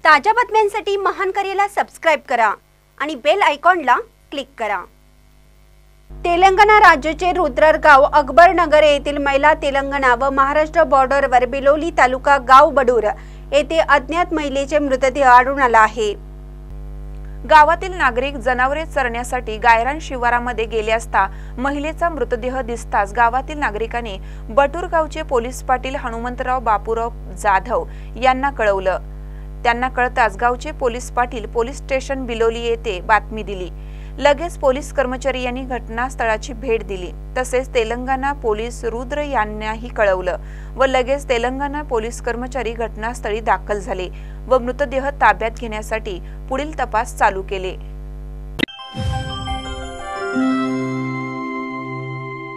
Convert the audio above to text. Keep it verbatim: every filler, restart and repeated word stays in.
ताज्या बातम्यांसाठी महान करेला सबस्क्राइब करा आणि बेल आयकॉनला क्लिक करा। तेलंगणा राज्याचे रुद्रगाव अकबरनगर येथील महिला तेलंगणा व महाराष्ट्र बॉर्डरवर बिलोली तालुका गाव बडूर येथे अज्ञात महिलेचे मृतदेह आढळून आला आहे। गावातील नागरिक जनावरे चरण्यासाठी गायरान शिवारामध्ये गेले असता महिलेचा मृतदेह दिसताच गावातील नागरिकांनी बटूर गावचे पोलीस पाटील हनुमंतराव बापूराव जाधव यांना कळवलं। त्यांना कळताच गावचे police Patil police station Biloli येथे बातमी दिली। लगेच पोलीस कर्मचारी यांनी घटनास्थळाची भेट दिली। तसेच तेलंगणा पोलीस रुद्र यांनाही कळवलं व लगेच तेलंगणा पोलीस कर्मचारी घटनास्थळी दाखल झाले व मृतदेह ताब्यात घेण्यासाठी पुढील तपास चालू केले।